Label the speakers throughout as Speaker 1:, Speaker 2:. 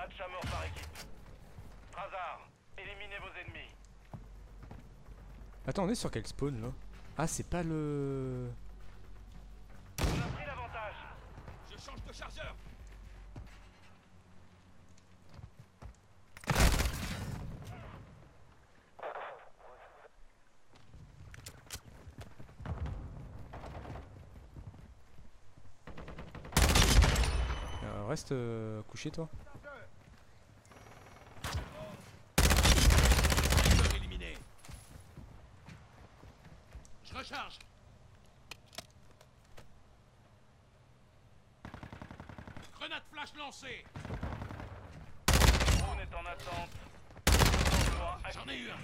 Speaker 1: Match à mort par équipe. Razar, éliminez vos ennemis.
Speaker 2: Attends, on est sur quel spawn là? Ah, c'est pas le...
Speaker 1: On a pris l'avantage.
Speaker 3: Je change de chargeur.
Speaker 2: Reste couché toi.
Speaker 3: Éliminé. Je recharge. Grenade flash lancée.
Speaker 1: Drone est en attente.
Speaker 3: J'en ai eu un.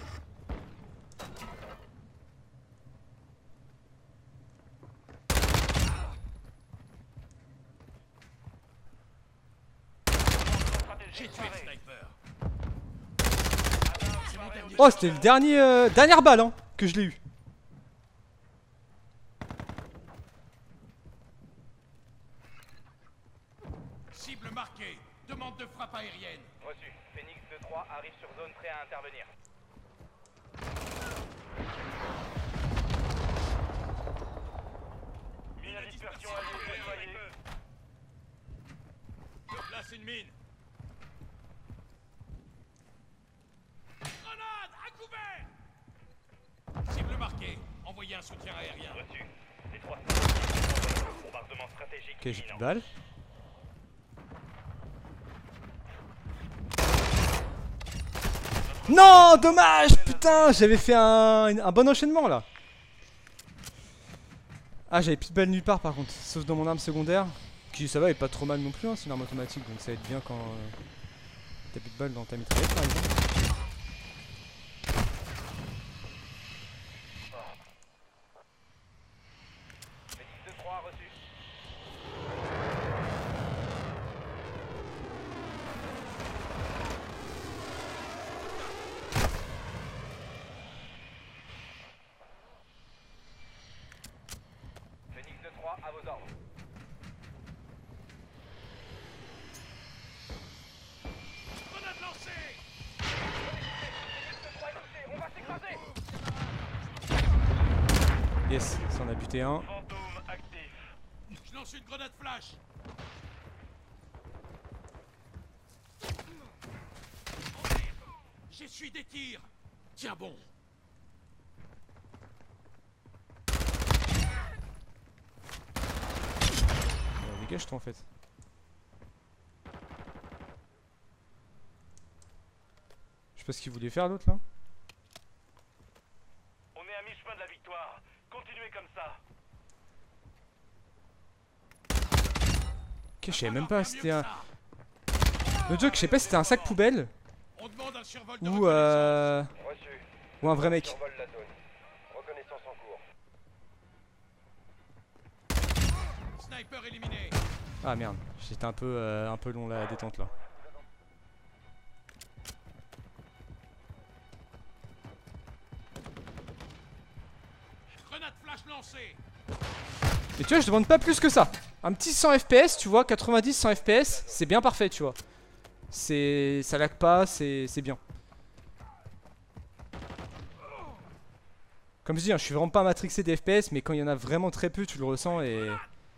Speaker 3: J'ai tué le sniper. C'est mon dernier.
Speaker 2: Oh, c'était le dernier... dernière balle hein, que je l'ai eu.
Speaker 3: Cible marquée. Demande de frappe aérienne.
Speaker 1: Reçu. Phoenix 2-3 arrive sur zone prêt à intervenir. Mine à dispersion alliée déployée.
Speaker 3: Je place une mine. Grenade à couvert. Cible marquée. Envoyez un soutien aérien.
Speaker 1: Reçu. Les 3 bombardement stratégique
Speaker 2: Ok, j'ai plus de
Speaker 1: imminent.
Speaker 2: balles. Non, dommage. Putain, j'avais fait un bon enchaînement là. Ah, j'avais plus de balles nulle part par contre, sauf dans mon arme secondaire. Qui ça va, est pas trop mal non plus, hein, c'est une arme automatique donc ça va être bien quand t'as plus de balles dans ta mitraillette par exemple.
Speaker 1: Phoenix 2-3 reçu. Phoenix 2-3 à vos ordres.
Speaker 3: Grenade lancée.
Speaker 1: On va s'écraser.
Speaker 2: Yes, ça en a buté un.
Speaker 1: Fantôme actif.
Speaker 3: Je lance une grenade flash. J'essuie des tirs. Tiens bon.
Speaker 2: Dégage-toi en fait. Je sais pas ce qu'il voulait faire l'autre là.
Speaker 1: On est à mi-chemin de la victoire. Continuez comme ça.
Speaker 2: Ok, je savais même pas si c'était un... Le joke, je sais pas si c'était un sac poubelle
Speaker 3: On demande un survol de
Speaker 2: ou
Speaker 3: reconnaissance.
Speaker 1: Reçu.
Speaker 2: ou un vrai mec.
Speaker 1: Survole la zone. Reconnaissance en cours.
Speaker 3: Sniper éliminé.
Speaker 2: Ah merde, j'étais un peu long la détente là.
Speaker 3: Grenade flash lancée.
Speaker 2: Et tu vois, je demande pas plus que ça. Un petit 100 FPS, tu vois, 90, 100 FPS, c'est bien parfait, tu vois. Ça lag pas, c'est bien. Comme je dis, hein, je suis vraiment pas matrixé des FPS, mais quand il y en a vraiment très peu, tu le ressens et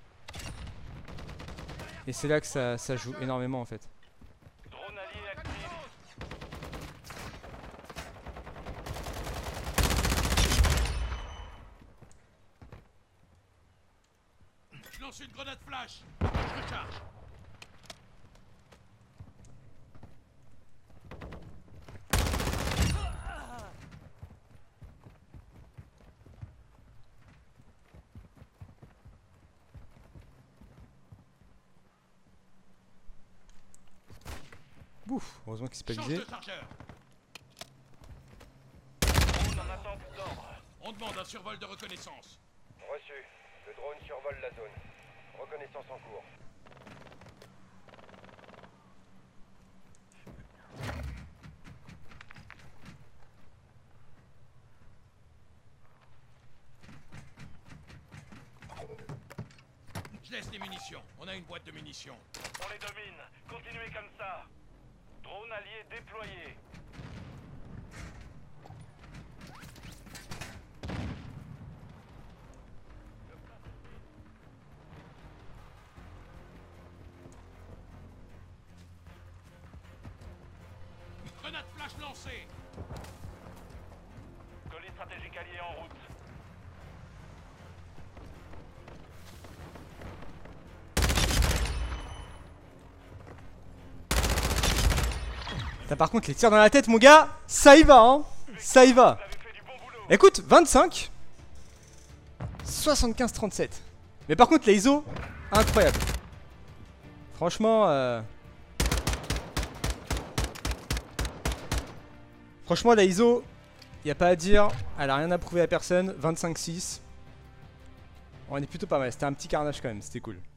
Speaker 2: c'est là que ça joue énormément en fait.
Speaker 1: Drone allié actif.
Speaker 3: Je lance une grenade flash. Je recharge.
Speaker 2: Ouf, heureusement qu'il s'est pas
Speaker 3: Change
Speaker 2: visé.
Speaker 3: de chargeur.
Speaker 1: Drone en attente d'ordre.
Speaker 3: On demande un survol de reconnaissance.
Speaker 1: Reçu. Le drone survole la zone. Reconnaissance en cours.
Speaker 3: Je laisse les munitions. On a une boîte de munitions.
Speaker 4: On les domine. Continuez comme ça. Drone allié déployé.
Speaker 3: Grenade flash lancée.
Speaker 4: Colis stratégique allié en route.
Speaker 2: T'as par contre les tirs dans la tête, mon gars, ça y va, hein. Ça y va.
Speaker 4: Vous avez fait du bon boulot.
Speaker 2: Écoute, 25 75-37. Mais par contre, les ISO, incroyable. Franchement, franchement, la ISO, y a pas à dire. Elle a rien à prouver à personne. 25-6. On est plutôt pas mal. C'était un petit carnage quand même. C'était cool.